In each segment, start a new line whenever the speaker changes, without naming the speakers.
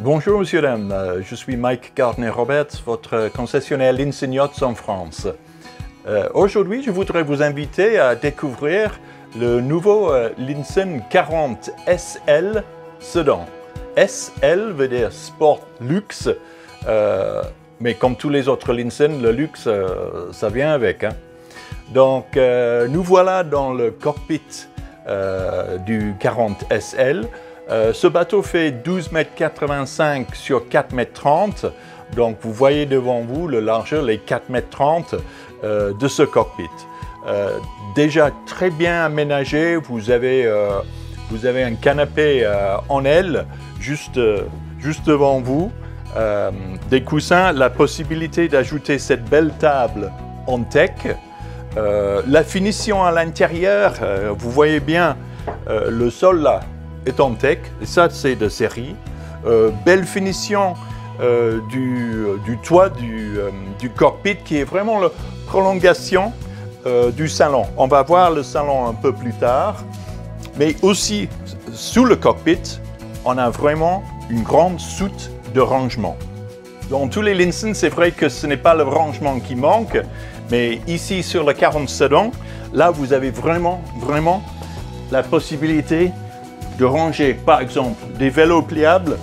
Bonjour monsieur, dame, je suis Mike Gardner-Roberts, votre concessionnaire Linsen Yachts en France. Aujourd'hui, je voudrais vous inviter à découvrir le nouveau Linsen 40 SL Sedan. SL veut dire Sport Luxe, mais comme tous les autres Linsen, le luxe, ça vient avec. Donc, nous voilà dans le cockpit du 40 SL. Ce bateau fait 12,85 m sur 4,30 m. Donc, vous voyez devant vous le largeur, les 4,30 m de ce cockpit. Déjà très bien aménagé, vous avez un canapé en aile juste devant vous, des coussins, la possibilité d'ajouter cette belle table en tech. La finition à l'intérieur, vous voyez bien le sol là est en tech, et ça c'est de série. Belle finition du toit du cockpit qui est vraiment la prolongation du salon. On va voir le salon un peu plus tard, mais aussi sous le cockpit, on a vraiment une grande soute de rangement. Dans tous les Linsen, c'est vrai que ce n'est pas le rangement qui manque, mais ici sur le 40 Sedan, là vous avez vraiment la possibilité de ranger par exemple des vélos pliables,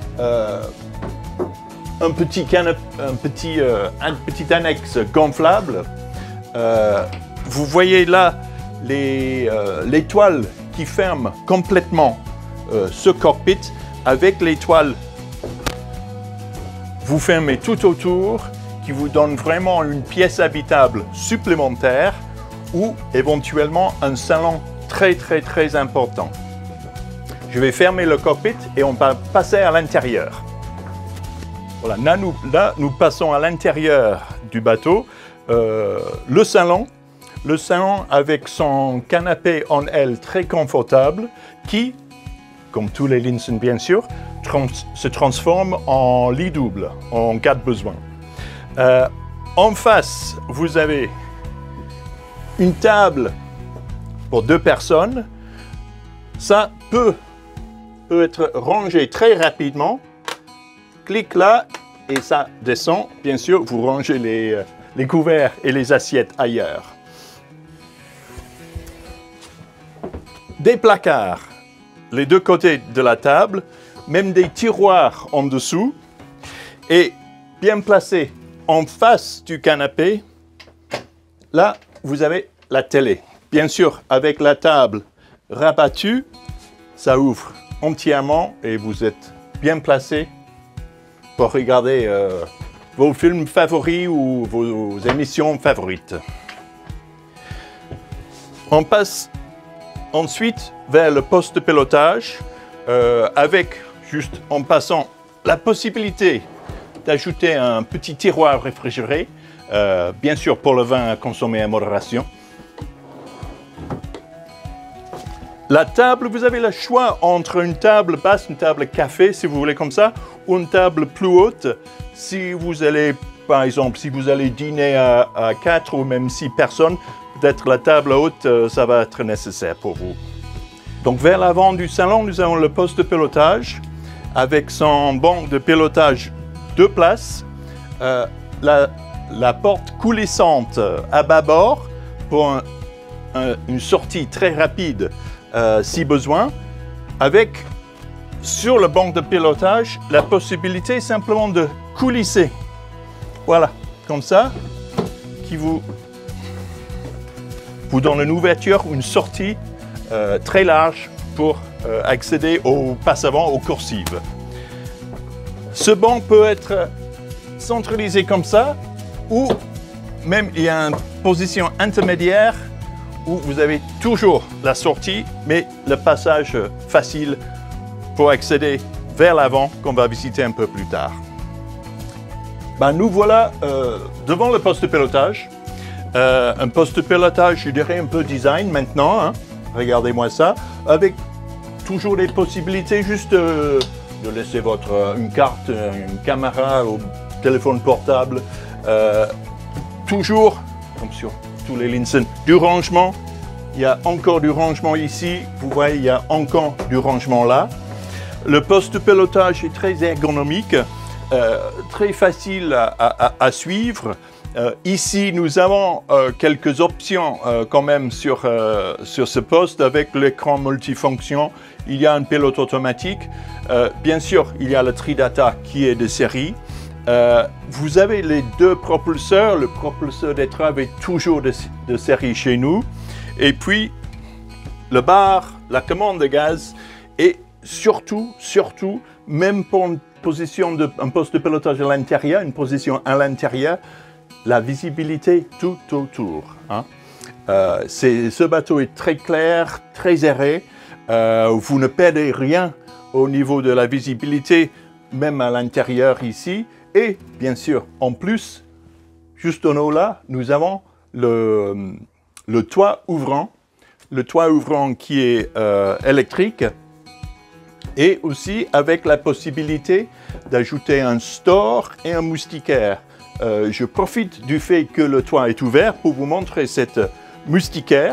un petit annexe gonflable. Vous voyez là les toiles qui ferment complètement ce cockpit. Avec les toiles, vous fermez tout autour, qui vous donne vraiment une pièce habitable supplémentaire ou éventuellement un salon très important. Je vais fermer le cockpit et on va passer à l'intérieur. Voilà, là, nous passons à l'intérieur du bateau. Le salon avec son canapé en aile très confortable qui, comme tous les Linsen bien sûr, se transforme en lit double en cas de besoin. En face, vous avez une table pour 2 personnes. Ça peut être rangé très rapidement. Clique là et ça descend. Bien sûr, vous rangez les couverts et les assiettes ailleurs. Des placards, les 2 côtés de la table, même des tiroirs en dessous. Et bien placé en face du canapé, là, vous avez la télé. Bien sûr, avec la table rabattue, ça ouvre entièrement et vous êtes bien placé pour regarder vos films favoris ou vos émissions favorites. On passe ensuite vers le poste de pilotage avec, juste en passant, la possibilité d'ajouter un petit tiroir réfrigéré, bien sûr pour le vin à consommer à modération. La table, vous avez le choix entre une table basse, une table café, si vous voulez comme ça, ou une table plus haute. Si vous allez, par exemple, si vous allez dîner à 4 ou même 6 personnes, peut-être la table haute, ça va être nécessaire pour vous. Donc, vers l'avant du salon, nous avons le poste de pilotage avec son banc de pilotage 2 places, la porte coulissante à bâbord pour une sortie très rapide si besoin, avec sur le banc de pilotage la possibilité simplement de coulisser. Voilà, comme ça, qui vous donne une ouverture, une sortie très large pour accéder au passe avant, aux coursives. Ce banc peut être centralisé comme ça, ou même il y a une position intermédiaire où vous avez toujours la sortie, mais le passage facile pour accéder vers l'avant qu'on va visiter un peu plus tard. Nous voilà devant le poste de pilotage. Un poste de pilotage, je dirais un peu design maintenant, regardez-moi ça, avec toujours les possibilités juste de laisser une carte, une caméra ou téléphone portable. Toujours, comme sur tous les Linsen, du rangement. Il y a encore du rangement ici. Vous voyez, il y a encore du rangement là. Le poste de pilotage est très ergonomique, très facile à suivre. Ici, nous avons quelques options quand même sur ce poste avec l'écran multifonction. Il y a un pilote automatique. Bien sûr, il y a le Tridata qui est de série. Vous avez les deux propulseurs. Le propulseur d'étrave est toujours de série chez nous. Et puis, le bar, la commande de gaz et surtout, même pour une position un poste de pilotage à l'intérieur, une position à l'intérieur, la visibilité tout autour. Hein. Ce bateau est très clair, très aéré. Vous ne perdez rien au niveau de la visibilité, même à l'intérieur ici. Et bien sûr, en plus, juste en haut là, nous avons le toit ouvrant. Le toit ouvrant qui est électrique. Et aussi avec la possibilité d'ajouter un store et un moustiquaire. Je profite du fait que le toit est ouvert pour vous montrer cette moustiquaire.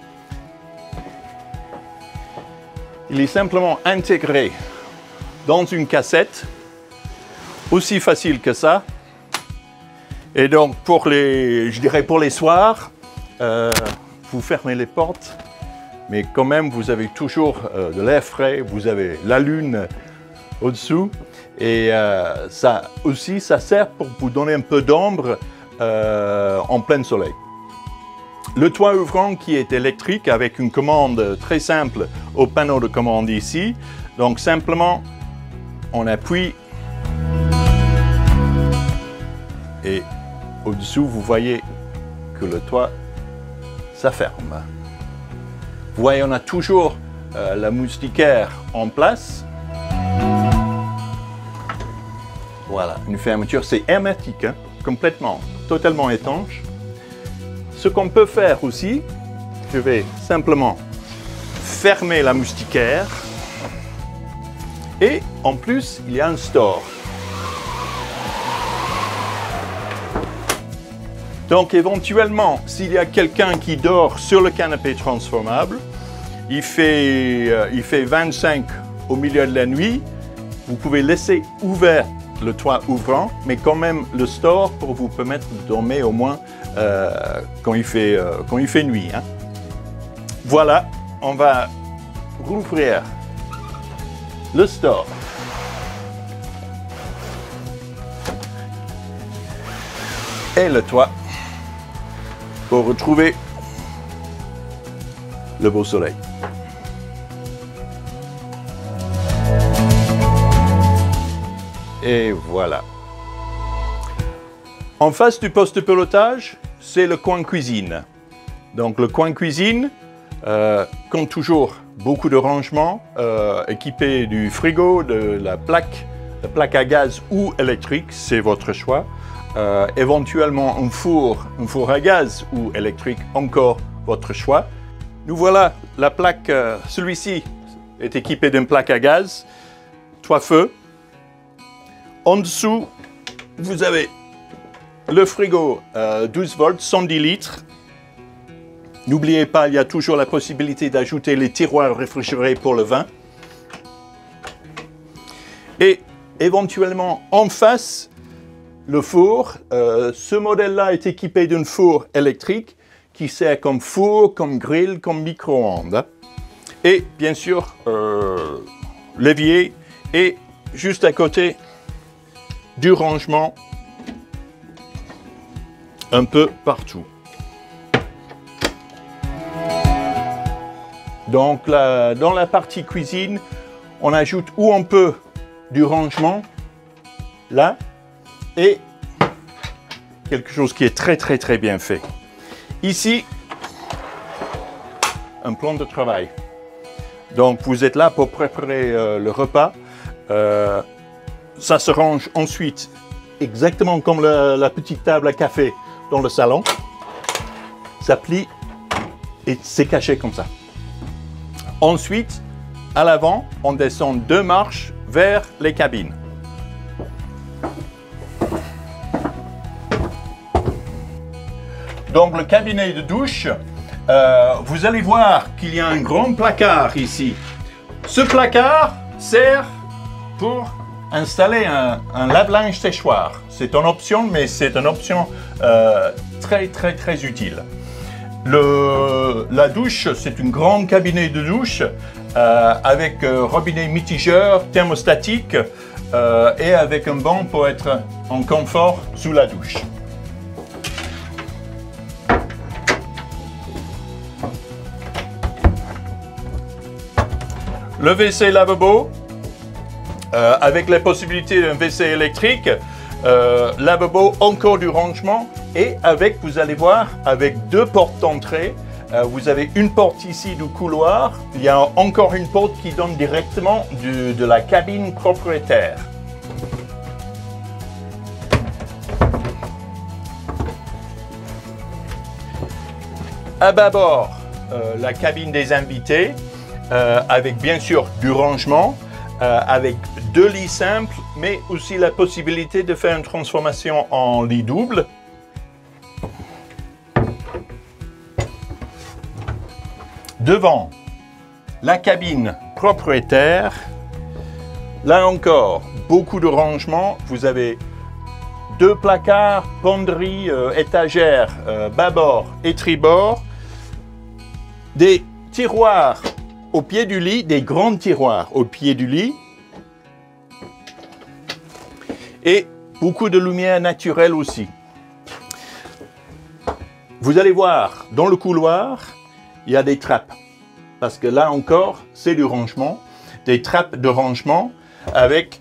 Il est simplement intégré dans une cassette, aussi facile que ça. Et donc pour les soirs, vous fermez les portes, mais quand même vous avez toujours de l'air frais, vous avez la lune au-dessous. Et ça aussi, ça sert pour vous donner un peu d'ombre en plein soleil. Le toit ouvrant qui est électrique avec une commande très simple au panneau de commande ici. Donc simplement, on appuie et au-dessous, vous voyez que le toit, ça ferme. Vous voyez, on a toujours la moustiquaire en place. Voilà, une fermeture, c'est hermétique, hein, complètement, totalement étanche. Ce qu'on peut faire aussi, je vais simplement fermer la moustiquaire. Et en plus, il y a un store. Donc éventuellement, s'il y a quelqu'un qui dort sur le canapé transformable, il fait 25 au milieu de la nuit, vous pouvez laisser ouvert le toit ouvrant, mais quand même le store pour vous permettre de dormir au moins quand il fait nuit. Hein. Voilà, on va rouvrir le store. Et le toit pour retrouver le beau soleil. Et voilà. En face du poste de pilotage, c'est le coin cuisine. Donc le coin cuisine, comme toujours, beaucoup de rangements, équipé du frigo, de la plaque à gaz ou électrique, c'est votre choix. Éventuellement un four à gaz ou électrique, encore votre choix. Nous voilà, la plaque, celui-ci est équipé d'une plaque à gaz, 3 feux. En dessous, vous avez le frigo 12 volts, 110 litres. N'oubliez pas, il y a toujours la possibilité d'ajouter les tiroirs réfrigérés pour le vin. Et éventuellement, en face, le four. Ce modèle-là est équipé d'un four électrique qui sert comme four, comme grill, comme micro-ondes. Et bien sûr, l'évier et juste à côté du rangement un peu partout. Donc là, dans la partie cuisine, on ajoute où on peut du rangement, là, et quelque chose qui est très bien fait. Ici, un plan de travail. Donc vous êtes là pour préparer le repas. Ça se range ensuite exactement comme la petite table à café dans le salon. Ça plie et c'est caché comme ça. Ensuite, à l'avant, on descend 2 marches vers les cabines. Donc le cabinet de douche, vous allez voir qu'il y a un grand placard ici. Ce placard sert pour installer un lave-linge séchoir. C'est une option, mais c'est une option très utile. La douche, c'est une grande cabinet de douche avec robinet mitigeur, thermostatique et avec un banc pour être en confort sous la douche. Le WC lavabo, avec la possibilité d'un WC électrique, lavabo encore du rangement et avec, vous allez voir, avec deux portes d'entrée. Vous avez une porte ici du couloir, il y a encore une porte qui donne directement de la cabine propriétaire. À bâbord, la cabine des invités, avec bien sûr du rangement, avec deux lits simples, mais aussi la possibilité de faire une transformation en lit double. Devant, la cabine propriétaire. Là encore, beaucoup de rangement. Vous avez deux placards, penderie, étagères, bâbord et tribord. Des tiroirs au pied du lit, des grands tiroirs au pied du lit. Et beaucoup de lumière naturelle aussi. Vous allez voir, dans le couloir, il y a des trappes. Parce que là encore, c'est du rangement. Des trappes de rangement avec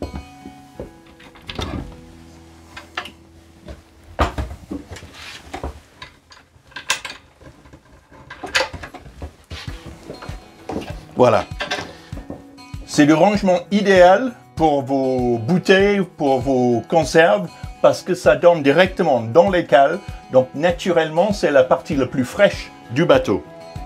voilà. C'est le rangement idéal pour vos bouteilles, pour vos conserves, parce que ça donne directement dans les cales. Donc naturellement, c'est la partie la plus fraîche du bateau.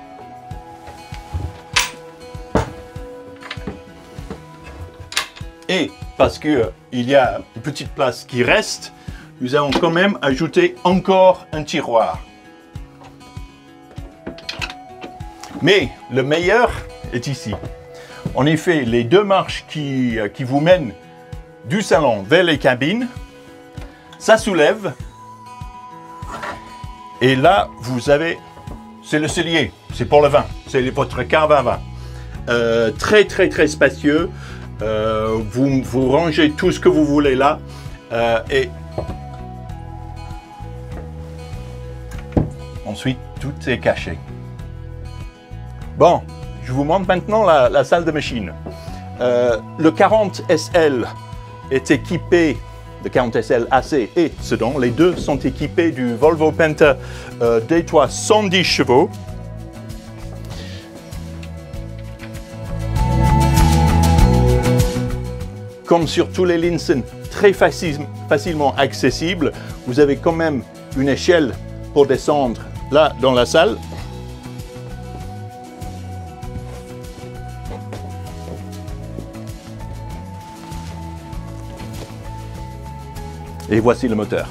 Et parce qu'il y a une petite place qui reste, nous allons quand même ajouter encore un tiroir. Mais le meilleur est ici. En effet, les deux marches qui vous mènent du salon vers les cabines, ça soulève. Et là, vous avez, c'est le cellier, c'est pour le vin, c'est votre cave à vin. Très spacieux. Vous rangez tout ce que vous voulez là. Et ensuite, tout est caché. Bon. Je vous montre maintenant la salle de machine. Le 40 SL est équipé, le 40 SL AC et Sedan, les deux sont équipés du Volvo Penta D3 110 chevaux. Comme sur tous les Linsen, très facilement accessible. Vous avez quand même une échelle pour descendre là dans la salle. Et voici le moteur.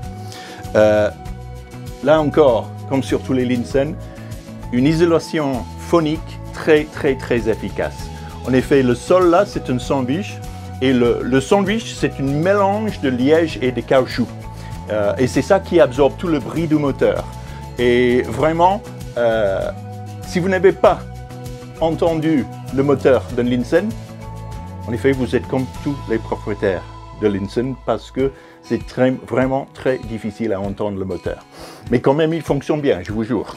Là encore, comme sur tous les Linsen, une isolation phonique très efficace. En effet, le sol là, c'est un sandwich. Et le sandwich, c'est un mélange de liège et de caoutchouc. Et c'est ça qui absorbe tout le bruit du moteur. Et vraiment, si vous n'avez pas entendu le moteur d'un Linsen, en effet, vous êtes comme tous les propriétaires de Linsen parce que c'est vraiment très difficile à entendre le moteur. Mais quand même, il fonctionne bien, je vous jure.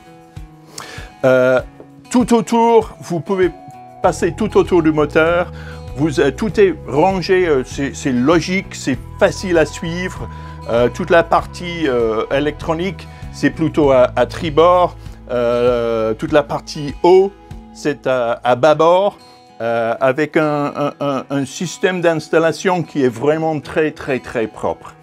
Tout autour, vous pouvez passer tout autour du moteur. Tout est rangé, c'est logique, c'est facile à suivre. Toute la partie électronique, c'est plutôt à tribord. Toute la partie haut, c'est à bâbord. Avec un système d'installation qui est vraiment très propre.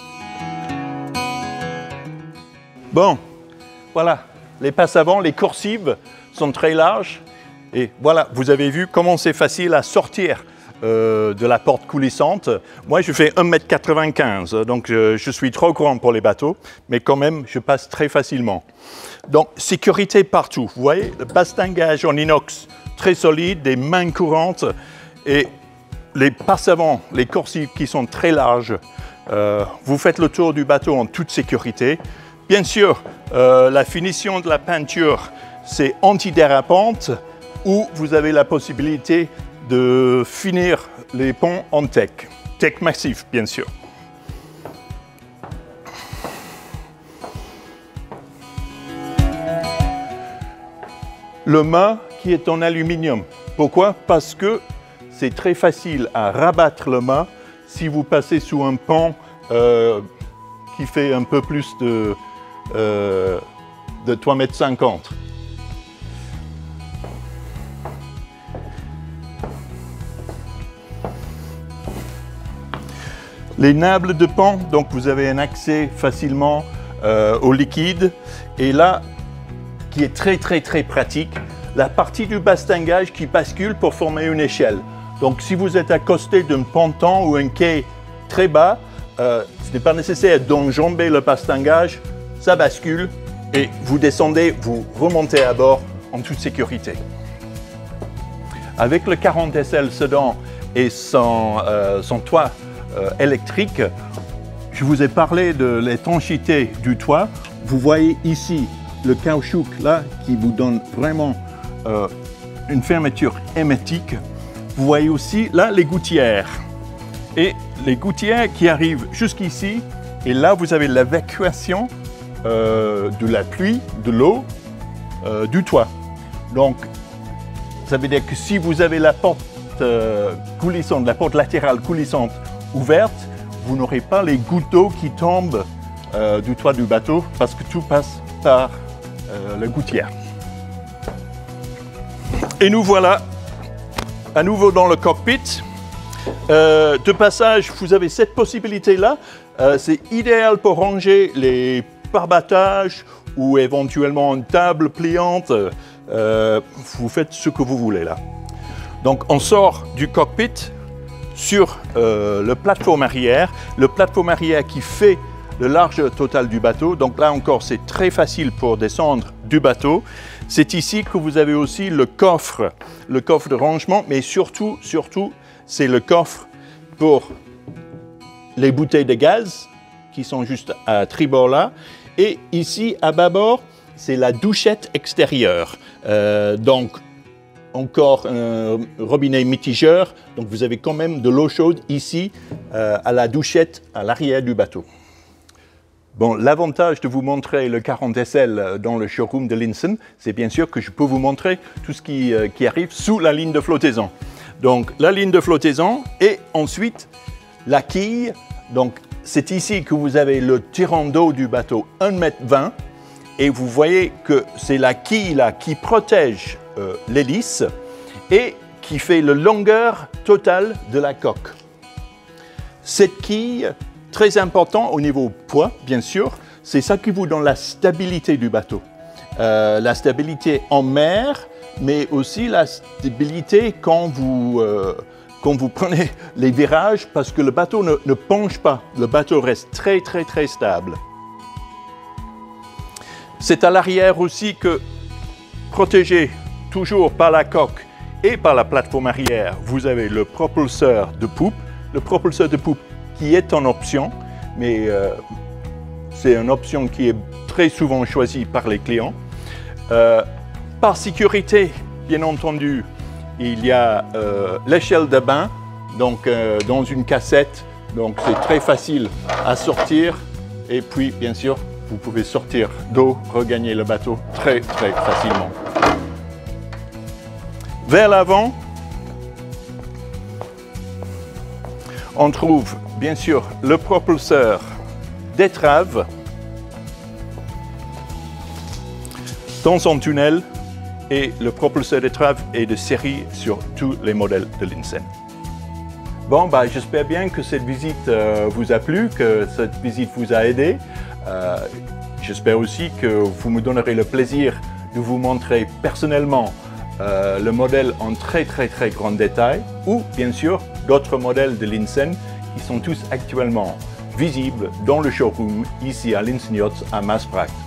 Bon, voilà, les passes avant, les coursives sont très larges. Et voilà, vous avez vu comment c'est facile à sortir de la porte coulissante. Moi, je fais 1,95 m, donc je suis trop grand pour les bateaux, mais quand même, je passe très facilement. Donc, sécurité partout. Vous voyez, le bastingage en inox très solide, des mains courantes. Et les passes avant, les coursives qui sont très larges. Vous faites le tour du bateau en toute sécurité. Bien sûr, la finition de la peinture, c'est antidérapante, où vous avez la possibilité de finir les ponts en teck. Teck massif, bien sûr. Le mât qui est en aluminium. Pourquoi? Parce que c'est très facile à rabattre le mât si vous passez sous un pont qui fait un peu plus de 3,50 m. Les nables de pont, donc vous avez un accès facilement au liquide. Et là, qui est très pratique, la partie du bastingage qui bascule pour former une échelle. Donc si vous êtes accosté d'un ponton ou un quai très bas, ce n'est pas nécessaire d'enjamber le bastingage, ça bascule et vous descendez, vous remontez à bord en toute sécurité. Avec le 40 SL Sedan et son toit électrique, je vous ai parlé de l'étanchéité du toit. Vous voyez ici le caoutchouc là qui vous donne vraiment une fermeture hermétique. Vous voyez aussi là les gouttières. Et les gouttières qui arrivent jusqu'ici. Et là, vous avez l'évacuation de la pluie, de l'eau, du toit. Donc, ça veut dire que si vous avez la porte coulissante, la porte latérale coulissante ouverte, vous n'aurez pas les gouttes d'eau qui tombent du toit du bateau parce que tout passe par la gouttière. Et nous voilà à nouveau dans le cockpit. De passage, vous avez cette possibilité-là. C'est idéal pour ranger les pare-battages ou éventuellement une table pliante. Vous faites ce que vous voulez là. Donc on sort du cockpit sur le plateforme arrière. Le plateforme arrière qui fait le large total du bateau. Donc là encore, c'est très facile pour descendre du bateau. C'est ici que vous avez aussi le coffre de rangement, mais surtout, c'est le coffre pour les bouteilles de gaz qui sont juste à tribord là. Et ici, à bâbord, c'est la douchette extérieure. Donc, encore un robinet mitigeur. Donc, vous avez quand même de l'eau chaude ici à la douchette à l'arrière du bateau. Bon, l'avantage de vous montrer le 40 SL dans le showroom de Linsen, c'est bien sûr que je peux vous montrer tout ce qui arrive sous la ligne de flottaison. Donc, la ligne de flottaison et ensuite la quille. Donc, c'est ici que vous avez le tirant d'eau du bateau 1,20 m et vous voyez que c'est la quille là qui protège l'hélice et qui fait la longueur totale de la coque. Cette quille, très important au niveau poids, bien sûr, c'est ça qui vous donne la stabilité du bateau. La stabilité en mer, mais aussi la stabilité quand vous prenez les virages, parce que le bateau ne penche pas. Le bateau reste très stable. C'est à l'arrière aussi que, protégé toujours par la coque et par la plateforme arrière, vous avez le propulseur de poupe. Le propulseur de poupe qui est en option, mais c'est une option qui est très souvent choisie par les clients. Par sécurité, bien entendu, il y a l'échelle de bain, donc dans une cassette, donc c'est très facile à sortir. Et puis, bien sûr, vous pouvez sortir d'eau, regagner le bateau très facilement. Vers l'avant, on trouve bien sûr le propulseur d'étrave dans son tunnel et le propulseur d'étrave est de série sur tous les modèles de Linsen. Bon, j'espère bien que cette visite vous a plu, que cette visite vous a aidé. J'espère aussi que vous me donnerez le plaisir de vous montrer personnellement le modèle en très grand détail ou bien sûr d'autres modèles de Linsen qui sont tous actuellement visibles dans le showroom ici à Linsen Yachts à Maasbracht.